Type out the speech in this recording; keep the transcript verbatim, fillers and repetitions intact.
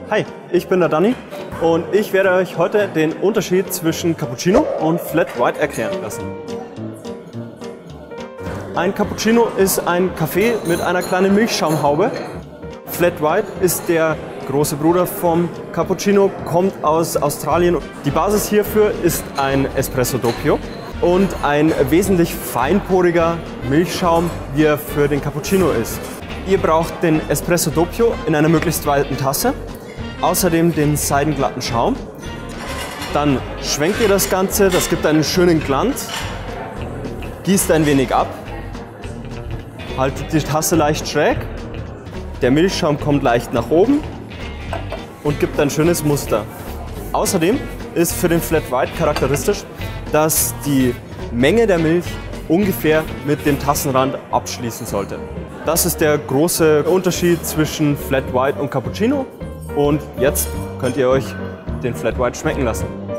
Hi, ich bin der Danny und ich werde euch heute den Unterschied zwischen Cappuccino und Flat White erklären lassen. Ein Cappuccino ist ein Kaffee mit einer kleinen Milchschaumhaube. Flat White ist der große Bruder vom Cappuccino, kommt aus Australien. Die Basis hierfür ist ein Espresso Doppio und ein wesentlich feinporiger Milchschaum, wie er für den Cappuccino ist. Ihr braucht den Espresso Doppio in einer möglichst weiten Tasse, außerdem den seidenglatten Schaum. Dann schwenkt ihr das Ganze, das gibt einen schönen Glanz, gießt ein wenig ab, haltet die Tasse leicht schräg, der Milchschaum kommt leicht nach oben und gibt ein schönes Muster. Außerdem ist für den Flat White charakteristisch, dass die Menge der Milch ungefähr mit dem Tassenrand abschließen sollte. Das ist der große Unterschied zwischen Flat White und Cappuccino und jetzt könnt ihr euch den Flat White schmecken lassen.